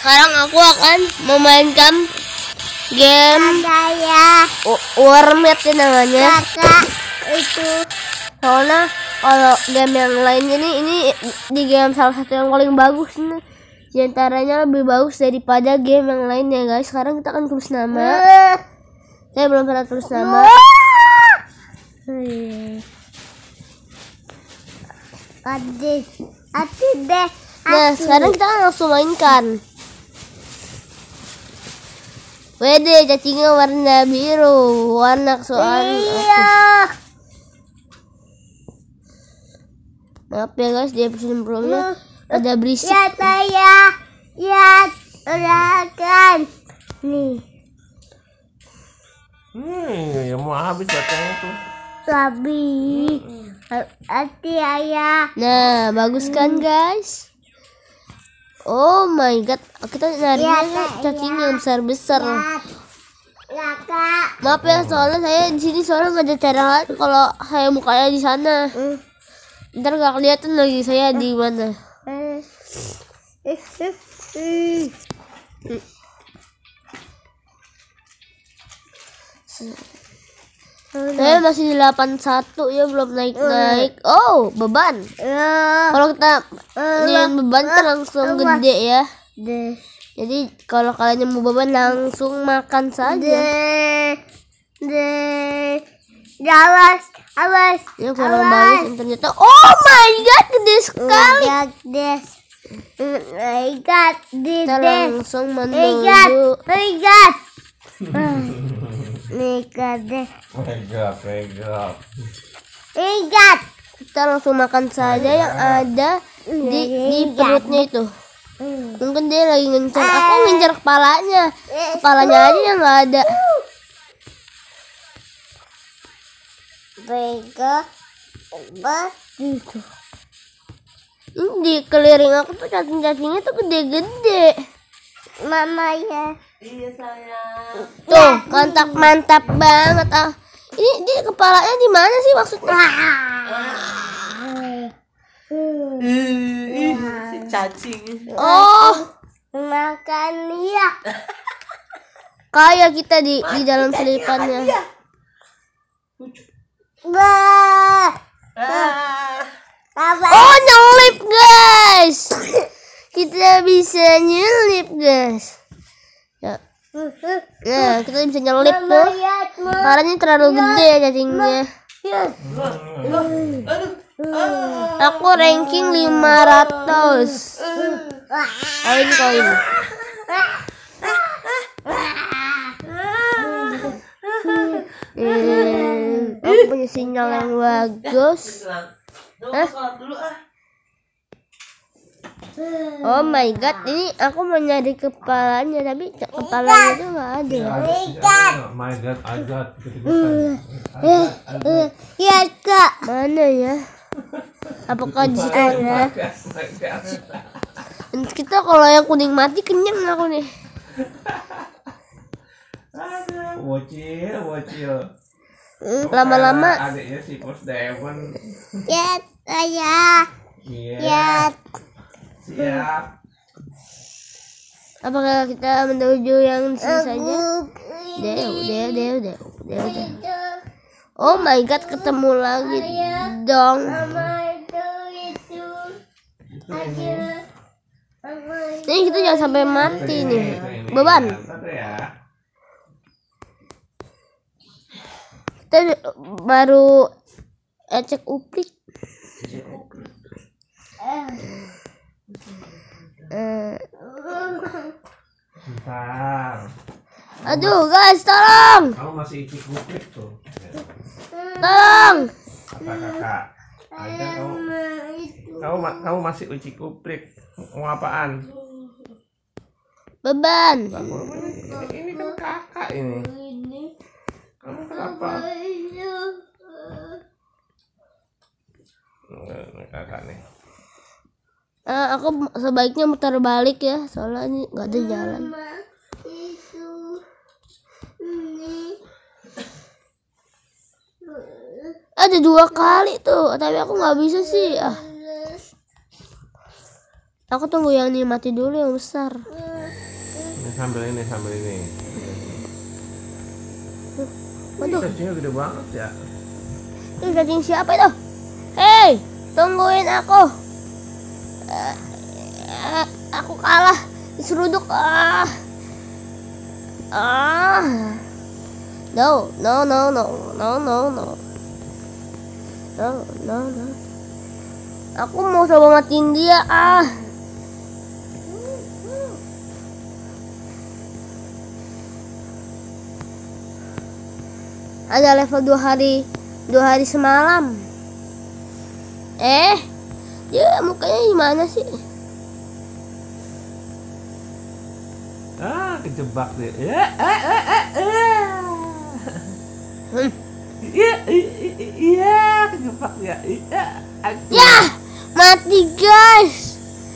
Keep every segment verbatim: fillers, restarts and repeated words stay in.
Sekarang aku akan memainkan game saya Warmet namanya. kakak itu Soalnya kalau game yang lain ini ini di game salah satu yang paling bagus nih. Di antaranya lebih bagus daripada game yang lain ya guys. Sekarang kita akan tulis nama. Saya belum pernah tulis nama. Adis Adis deh. Nah sekarang kita akan langsung mainkan. Wede, cacingnya warna biru, warna kesukaan aku. Iya. Maaf ya guys, di episode sebelumnya ada berisik. Ya saya ya silakan nih. Hmm, ya mau habis bacanya tuh. Sabi hati ayah. Nah, bagus kan guys? Oh my god, kita nyari Ya, cacing yang besar-besar. Ya kak. Maaf ya, soalnya saya di sini soalnya nggak ada cara lain kalau saya mukanya di sana. Ntar nggak kelihatan lagi saya di mana. Saya masih delapan puluh satu ya, belum naik-naik. Oh, beban. Kalau kita nyium beban kan langsung gede ya. Deh. Jadi kalau kalian mau beban langsung makan saja. Deh. Deh. Awas, awas. Ya kurang bagus internetnya. Oh my god, gede sekali. Lihat des. Lihat di Kita des. langsung Lihat, menuju. lihat. Lihat deh. Megap, megap. Lihat. Kita langsung makan saja yang ada di di perutnya itu. Mungkin dia lagi ngincar. Aku ngincar kepalanya. Kepalanya aja yang nggak ada. Bega. Begitu. Ini di keliling aku tuh cacing-cacingnya tuh gede-gede. Mama ya. Tuh, mantap-mantap banget ah. Ini dia kepalanya di mana sih maksudnya? Si cacing. Oh, Makan ya. kayak kita di di dalam selipannya. Bah. Apa? Oh, nyelip guys. Kita bisa nyelip guys. Ya. Nah, kita bisa nyelip tuh. Lihat, Ma. Karena ini terlalu gede cacingnya. Aku ranking lima ratus. Koin-koin. Hmm, aku punya sinyal yang bagus. Hah? Oh my god, ini aku mau nyari kepalanya tapi kepalanya itu nggak ada. My god, I got. Ya kak. Mana ya? Apakah di situ ada? Kita kalau yang kuning mati kenyang aku nih. Bocil, bocil. Lama-lama adiknya si Bos Devon. Ya saya. Iya. Ya. Siap. apakah kita menuju yang sisanya? Deo, deo, deo, deo, deo, deo. Oh my god, ketemu lagi dong. Mama itu itu. Aja. Ini kita jangan sampai mati nih. Beban. Kita baru cek uplik. Eh, Bentar. aduh guys, tolong, Kamu masih ikut kuplik tuh. tolong. Kata kakak. Ada kamu. Kamu ma- kamu masih uji kuplik. Mau apaan? Beban. Ini, ini kan kakak ini. Kamu kenapa? Ini kakak nih. Eh, aku sebaiknya muter balik ya, soalnya ini nggak ada jalan. Ada dua kali tuh, tapi aku nggak bisa sih. Ah, aku tunggu yang ini mati dulu yang besar. Ini sambil ini sambil ini. Waduh, Cacingnya gede banget ya. itu cacing siapa itu? Hei, tungguin aku. Eh, eh, aku kalah, diseruduk. Ah, ah, no, no, no, no, no, no, no, no, no, no. Aku mau coba matiin dia. Ah, ada level dua hari, dua hari semalam. Eh, dia mukanya gimana sih? Ah, kejebak deh. Ya, eh, eh, eh, eh. Hmm. Iya, iya, iya, kejebak ya. Iya, aduh. Ya, mati guys.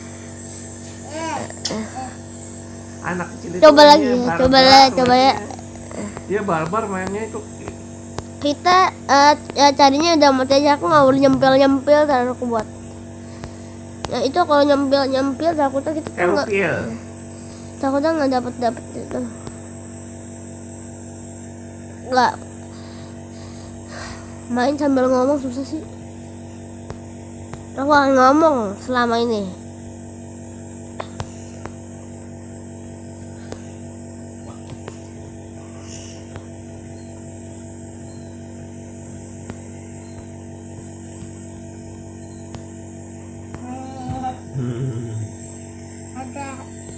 Anak kecil itu Coba lagi mainnya ya, barbar coba lah, coba ya. mainnya. Dia barbar mainnya itu. Kita eh, ya carinya udah mati aja. Aku nggak boleh nyempil nyempil, karena aku buat. Ya itu kalau nyempil nyempil takutnya kita tuh nggak, Elpil. takutnya nggak dapet dapet itu. Nggak main sambil ngomong susah sih. Aku akan ngomong selama ini. Ada.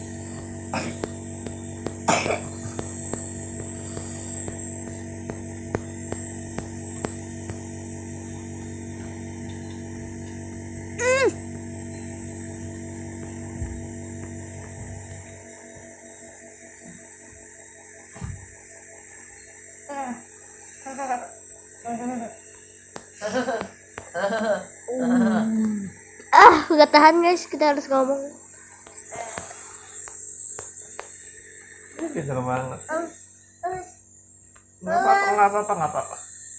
Ah, nggak tahan guys, kita harus ngomong. Ini pintar banget. Nggak apa-apa, nggak apa-apa, nggak apa-apa.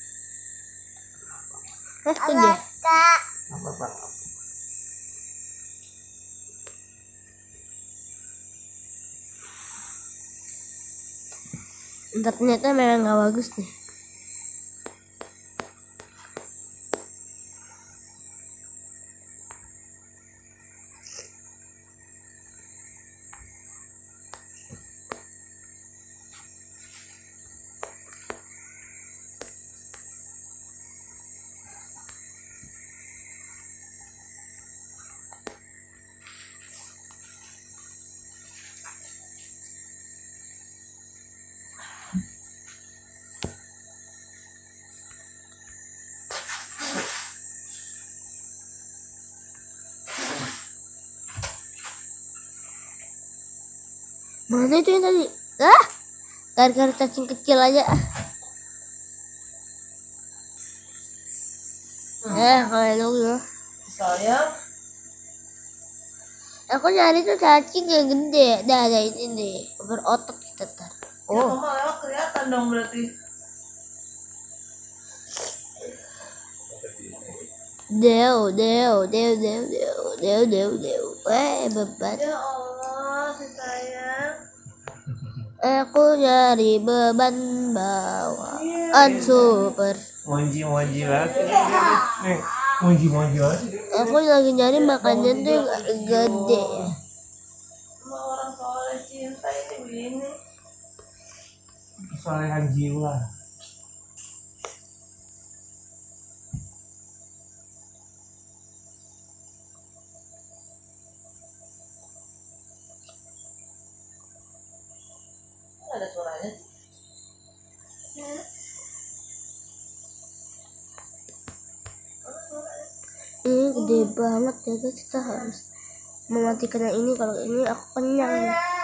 Hah, itu dia. Kak. Nggak apa-apa. Internetnya memang nggak bagus nih. Mana itu yang tadi? Ah, gara-gara cacing kecil aja. Eh, kalau lu Sayang, aku nyari tuh cacing yang gede. Dah, ada ini nih, berotot kita tar. ya Oh, mama lewat kelihatan dong berarti. deo, deo, deo, deo, deo, deo, deo, deo. Eh, beban. Ya Allah, si sayang. Aku nyari beban bawaan super. Monji-monji banget. Nih, monji-monji banget. Aku lagi nyari makannya tuh yang gede. Sama orang soleh cinta ini begini. Solehan jiwa. Ada suaranya. Ini gede banget ya guys, kita harus mematikan yang ini. Kalau ini aku kenyang.